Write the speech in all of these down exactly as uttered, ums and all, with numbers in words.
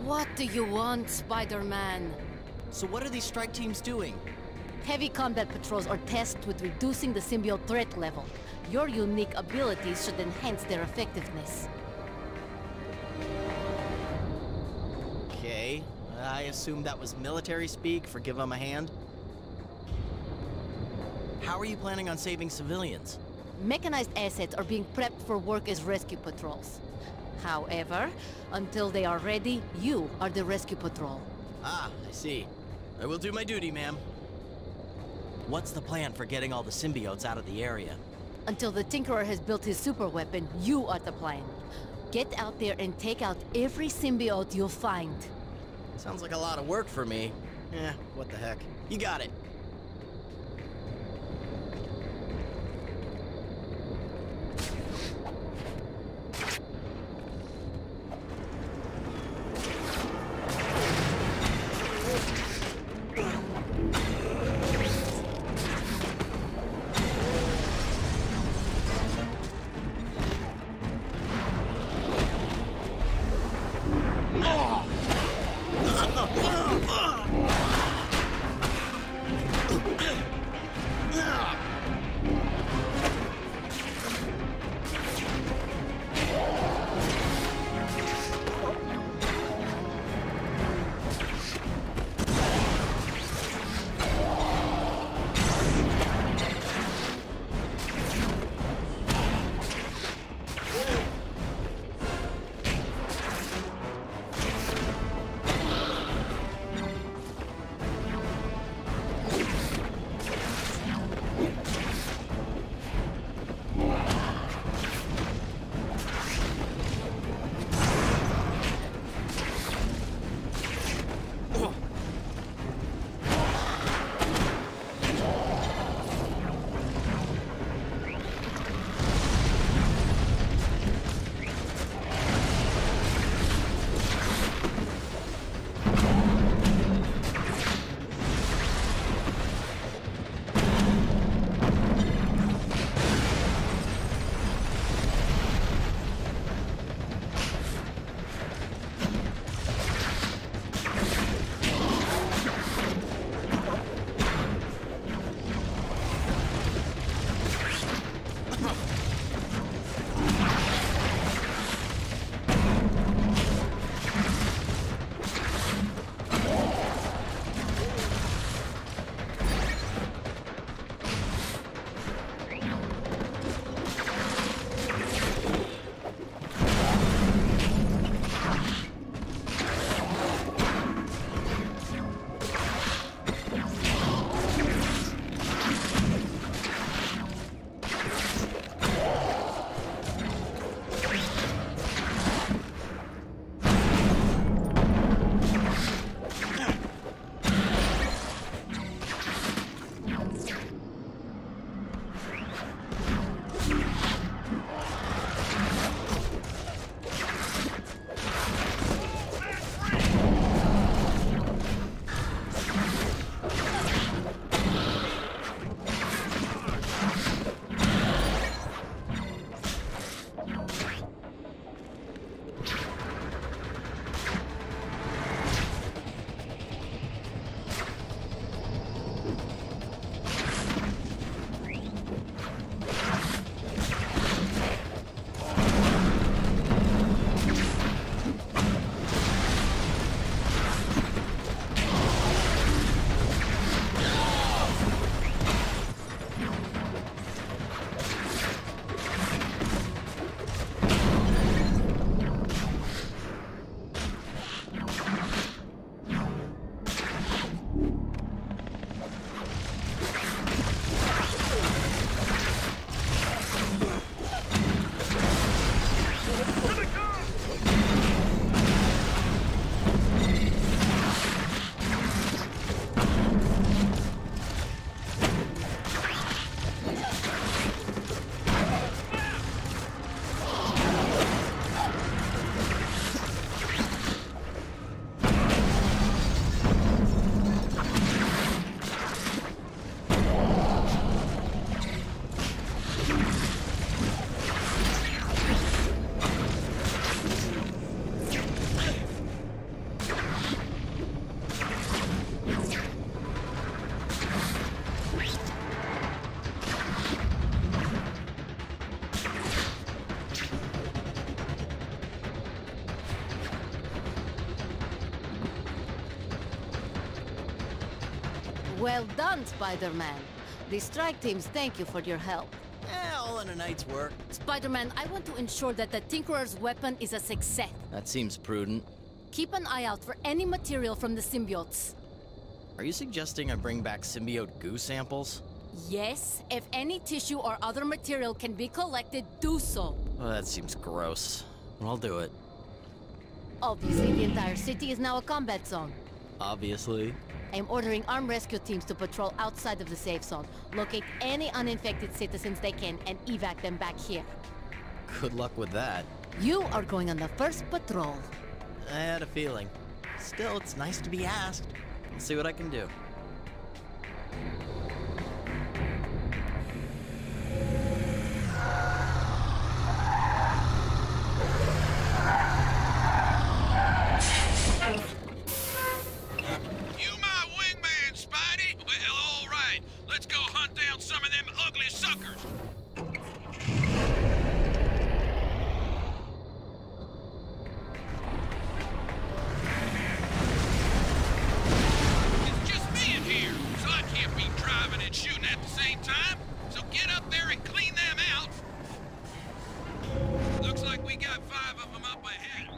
What do you want, Spider-Man? So what are these strike teams doing? Heavy combat patrols are tasked with reducing the symbiote threat level. Your unique abilities should enhance their effectiveness. Okay, I assume that was military speak for give them a hand. How are you planning on saving civilians? Mechanized assets are being prepped for work as rescue patrols. However, until they are ready, you are the rescue patrol. Ah, I see. I will do my duty, ma'am. What's the plan for getting all the symbiotes out of the area? Until the Tinkerer has built his super weapon, you are the plan. Get out there and take out every symbiote you'll find. Sounds like a lot of work for me. Eh, what the heck. You got it. Well done, Spider-Man. The strike teams thank you for your help. Eh, all in a night's work. Spider-Man, I want to ensure that the Tinkerer's weapon is a success. That seems prudent. Keep an eye out for any material from the symbiotes. Are you suggesting I bring back symbiote goo samples? Yes, if any tissue or other material can be collected, do so. Well, that seems gross. I'll do it. Obviously, the entire city is now a combat zone. Obviously. I'm ordering armed rescue teams to patrol outside of the safe zone, locate any uninfected citizens they can, and evac them back here. Good luck with that. You are going on the first patrol. I had a feeling. Still, it's nice to be asked. I'll see what I can do. You my wingman, Spidey? Well, all right. Let's go hunt down some of them ugly suckers. It's just me in here, so I can't be driving and shooting at the same time. So get up there and clean them out. Looks like we got five of them up ahead.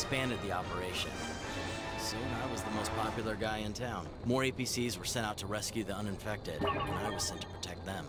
expanded the operation. Soon I was the most popular guy in town. More A P Cs were sent out to rescue the uninfected, and I was sent to protect them.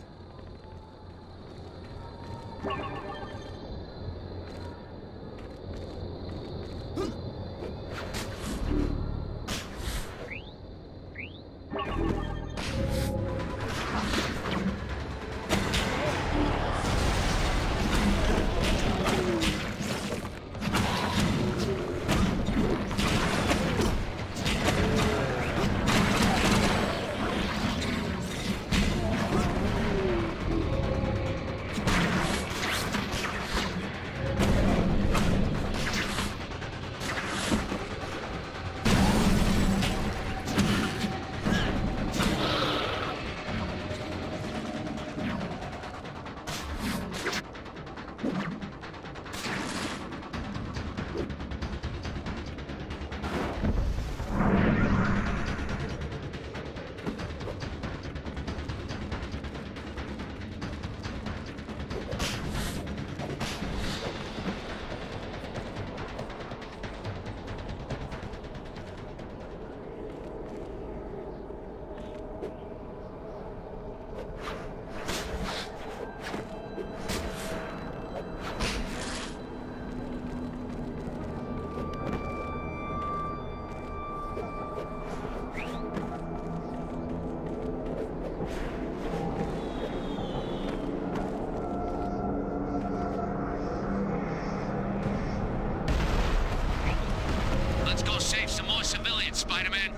Let's go save some more civilians, Spider-Man.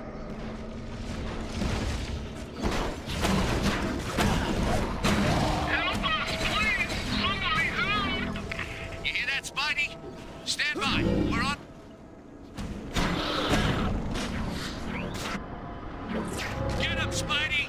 Help us, please! Somebody help! You hear that, Spidey? Stand by. We're on... Get him, Spidey!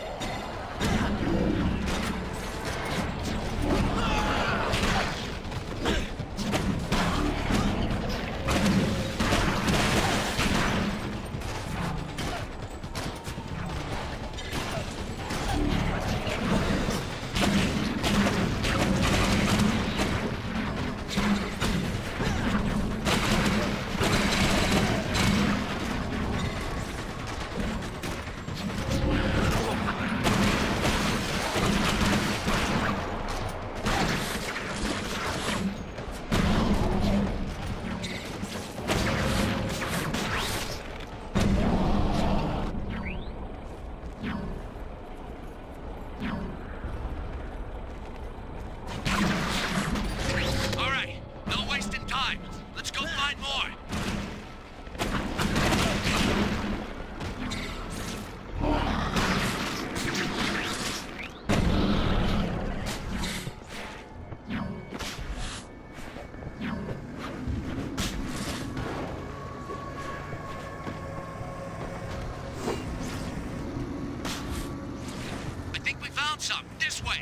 Some, this way.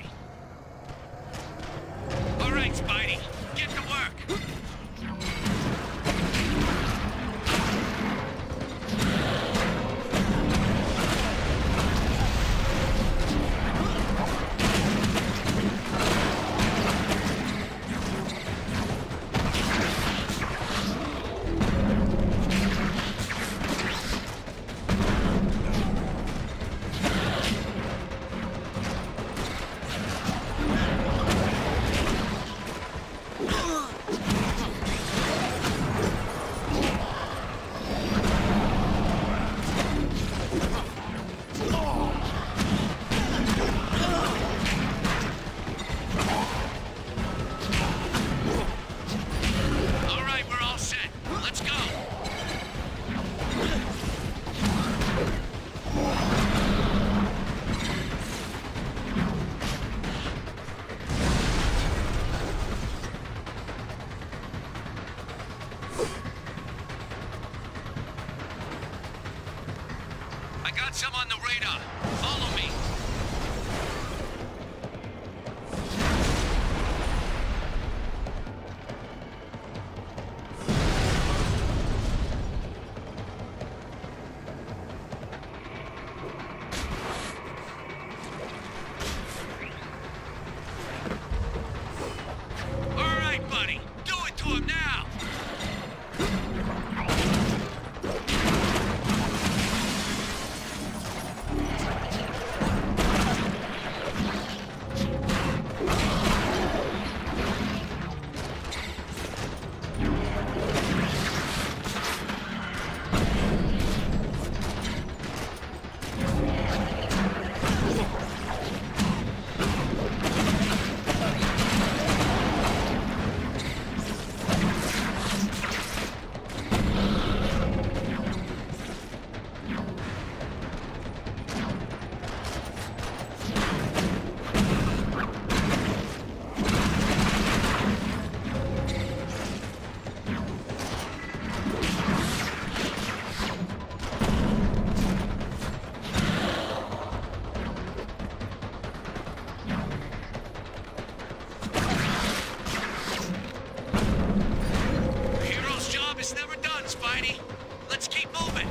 All right, Spidey, get to work. Got some on the radar. Follow me. All right, buddy. Do it to him now. Spidey. Let's keep moving.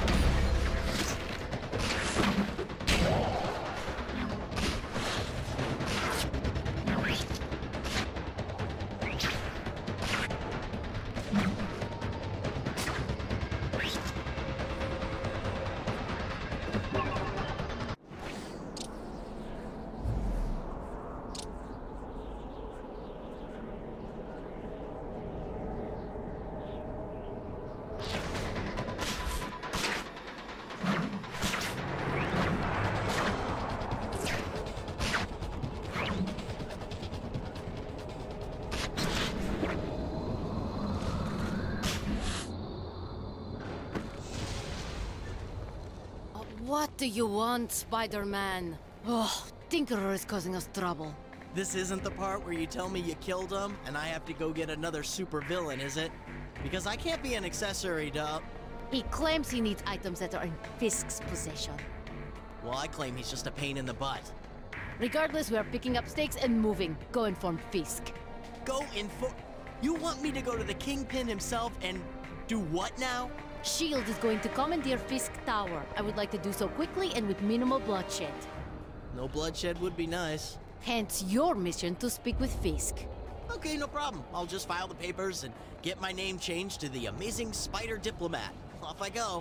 What do you want, Spider-Man? Oh, Tinkerer is causing us trouble. This isn't the part where you tell me you killed him and I have to go get another supervillain, is it? Because I can't be an accessory, duh. He claims he needs items that are in Fisk's possession. Well, I claim he's just a pain in the butt. Regardless, we are picking up stakes and moving. Go inform Fisk. Go inform... You want me to go to the Kingpin himself and do what now? S H I E L D is going to commandeer Fisk Tower. I would like to do so quickly and with minimal bloodshed. No bloodshed would be nice. Hence your mission to speak with Fisk. Okay, no problem. I'll just file the papers and get my name changed to the Amazing Spider Diplomat. Off I go.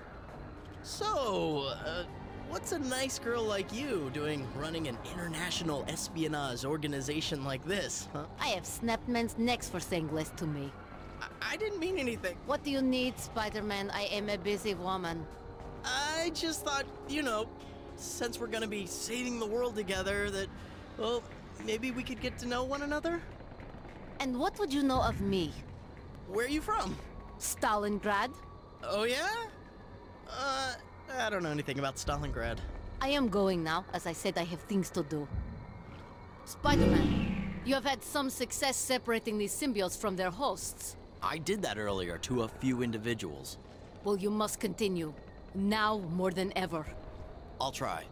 So, uh, what's a nice girl like you doing running an international espionage organization like this, huh? I have snapped men's necks for saying less to me. I, I didn't mean anything. What do you need, Spider-Man? I am a busy woman. I just thought, you know, since we're gonna be saving the world together, that, well, maybe we could get to know one another? And what would you know of me? Where are you from? Stalingrad? Oh, yeah? Uh, I don't know anything about Stalingrad. I am going now. As I said, I have things to do. Spider-Man, you have had some success separating these symbiotes from their hosts. I did that earlier to a few individuals. Well, you must continue. Now more than ever. I'll try.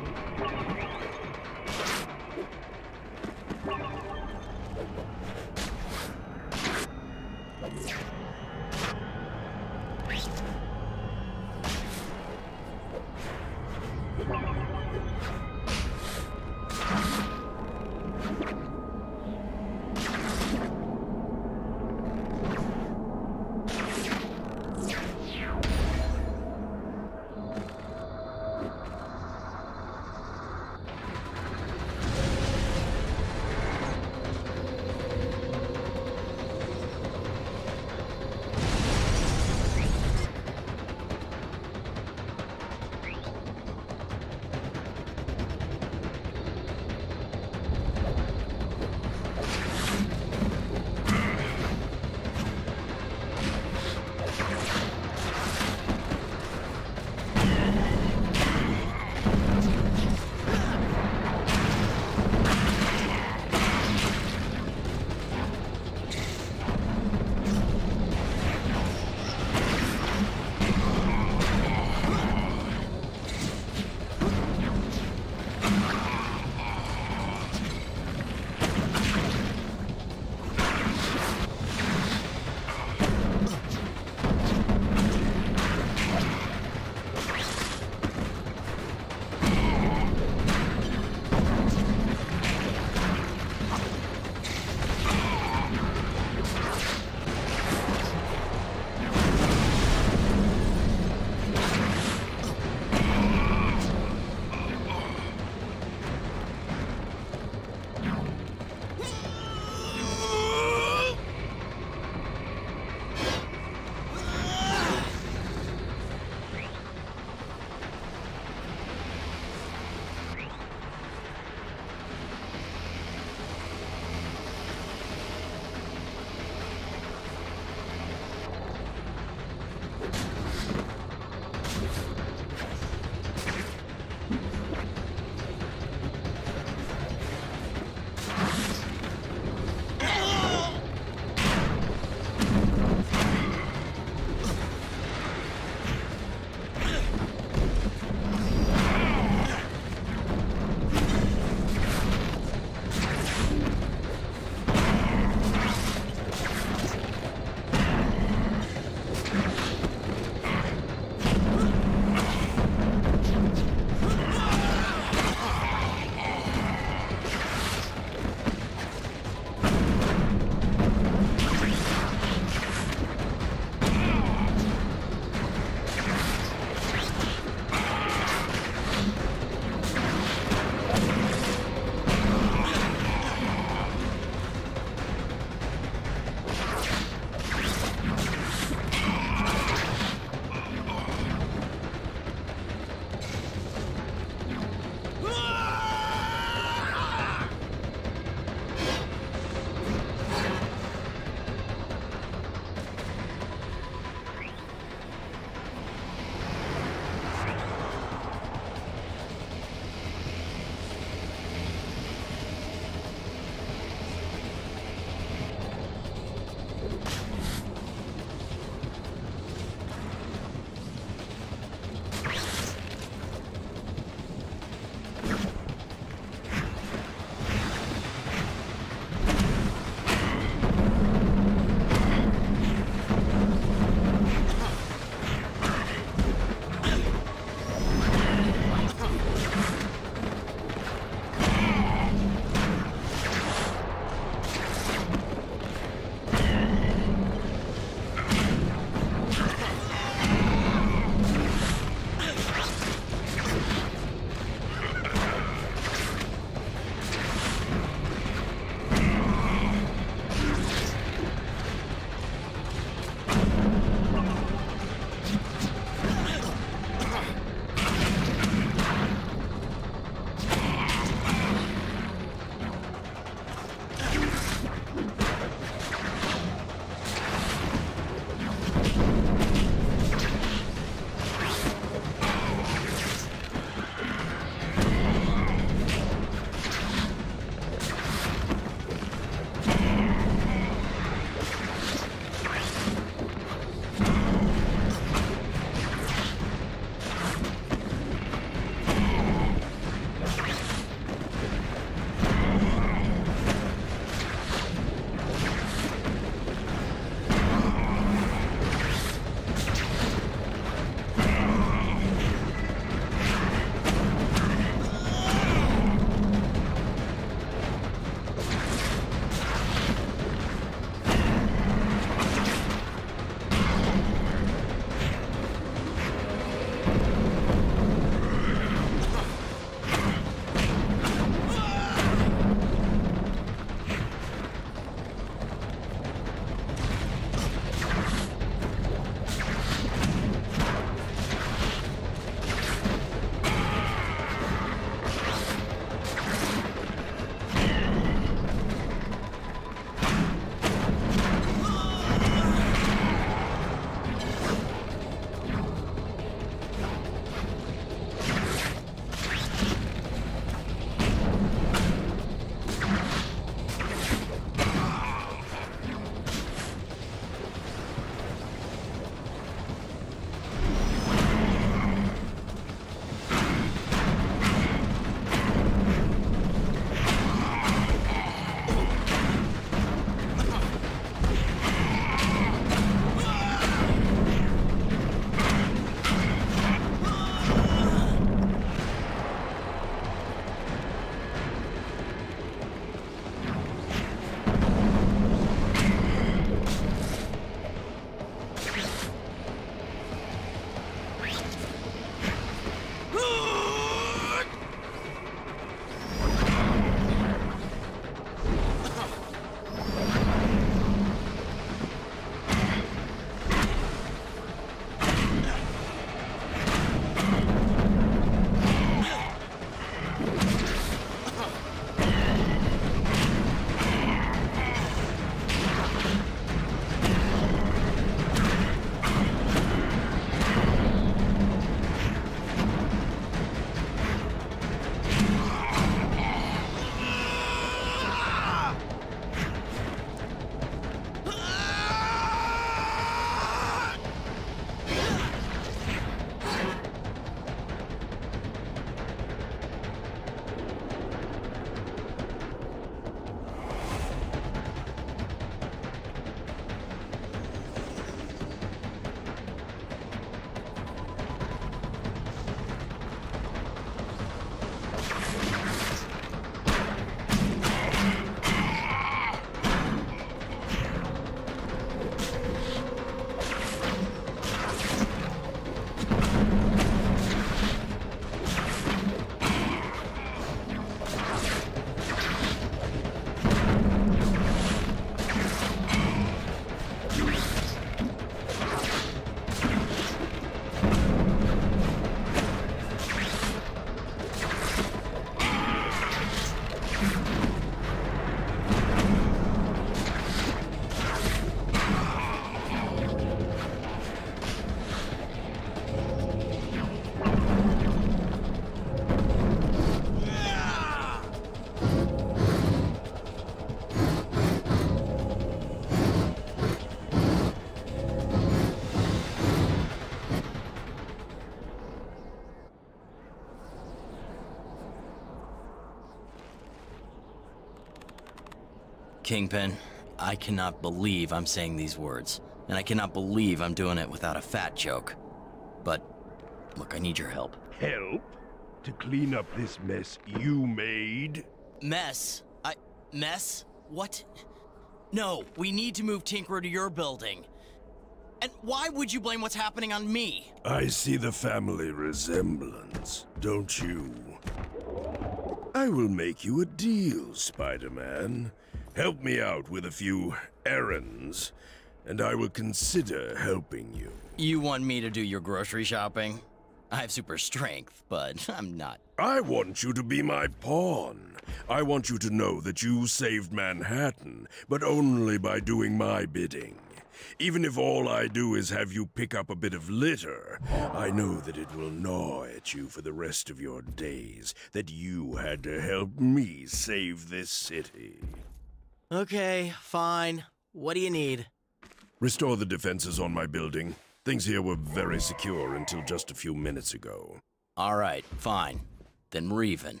Kingpin, I cannot believe I'm saying these words. And I cannot believe I'm doing it without a fat joke. But, look, I need your help. Help? To clean up this mess you made? Mess? I... mess? What? No, we need to move Tinkerer to your building. And why would you blame what's happening on me? I see the family resemblance, don't you? I will make you a deal, Spider-Man. Help me out with a few errands, and I will consider helping you. You want me to do your grocery shopping? I have super strength, but I'm not. I want you to be my pawn. I want you to know that you saved Manhattan, but only by doing my bidding. Even if all I do is have you pick up a bit of litter, I know that it will gnaw at you for the rest of your days, that you had to help me save this city. Okay, fine. What do you need? Restore the defenses on my building. Things here were very secure until just a few minutes ago. All right, fine. Then we're even.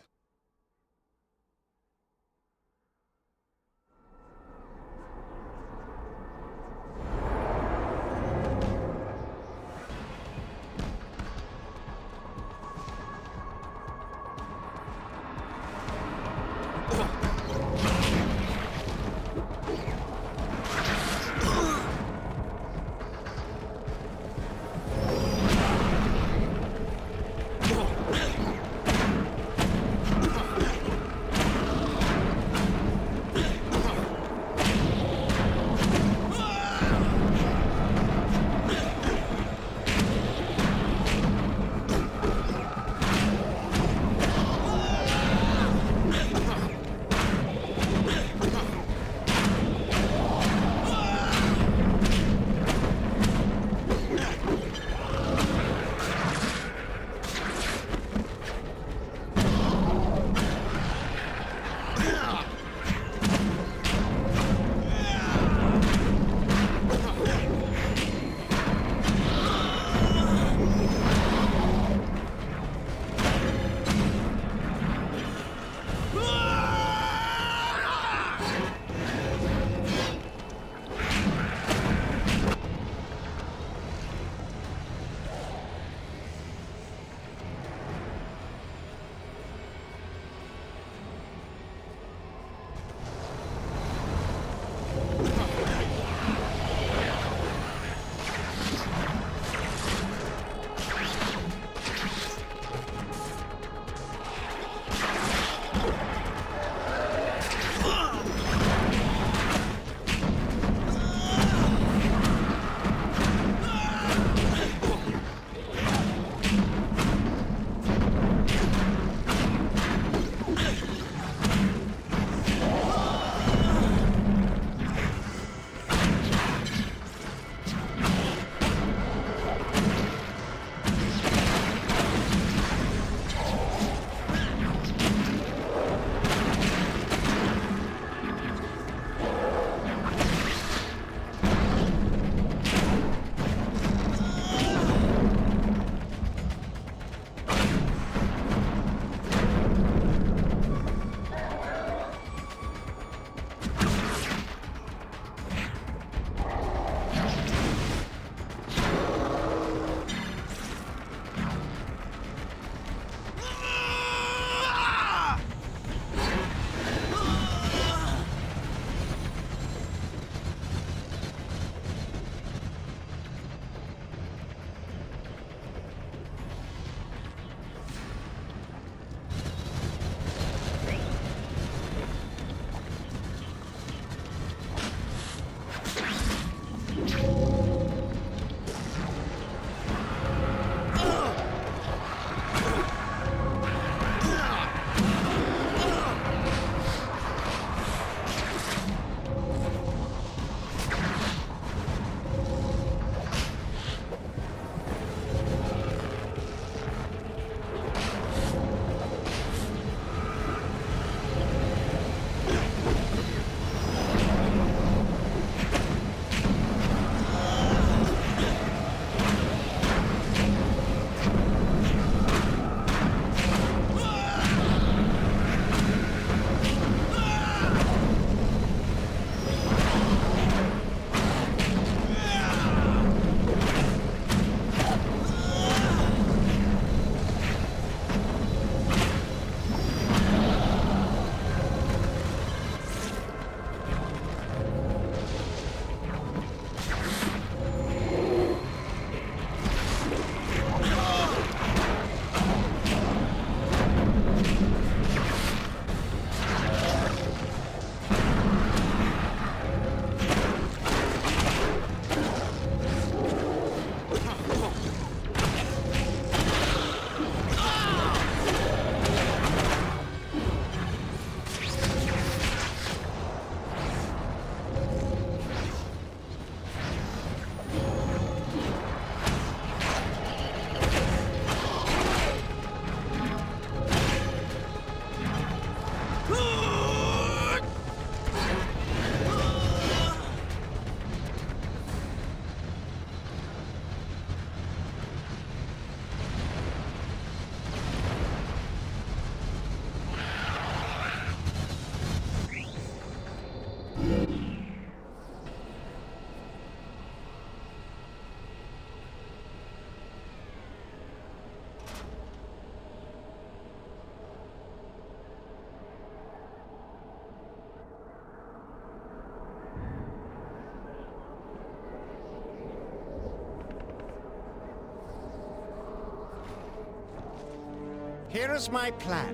Here's my plan.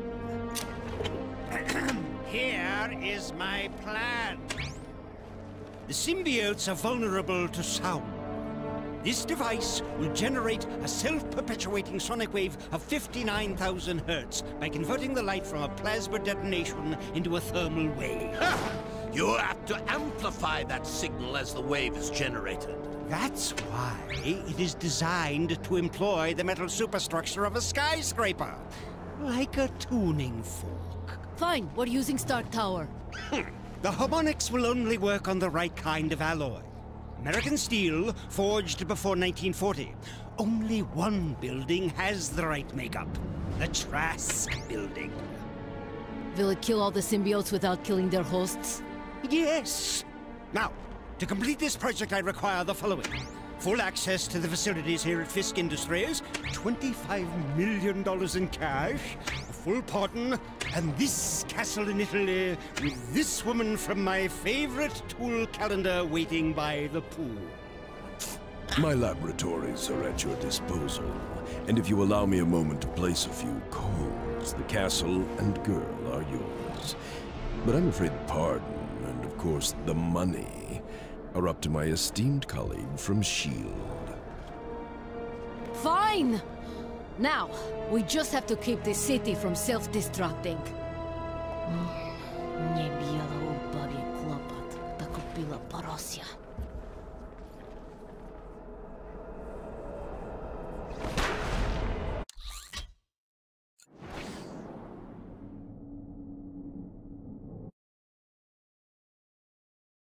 Here is my plan. The symbiotes are vulnerable to sound. This device will generate a self-perpetuating sonic wave of fifty-nine thousand hertz by converting the light from a plasma detonation into a thermal wave. You have to amplify that signal as the wave is generated. That's why it is designed to employ the metal superstructure of a skyscraper, like a tuning fork. Fine, we're using Stark Tower. The harmonics will only work on the right kind of alloy. American steel, forged before nineteen forty. Only one building has the right makeup. The Trask building. Will it kill all the symbiotes without killing their hosts? Yes! Now, to complete this project I require the following. Full access to the facilities here at Fisk Industries, twenty-five million dollars in cash, a full pardon, and this castle in Italy with this woman from my favorite tool calendar waiting by the pool. My laboratories are at your disposal, and if you allow me a moment to place a few codes, the castle and girl are yours. But I'm afraid the pardon, and of course the money, are up to my esteemed colleague from S H I E L D Fine! Now, we just have to keep this city from self-destructing. Nie biela ubawie klopat, tak opila parosja.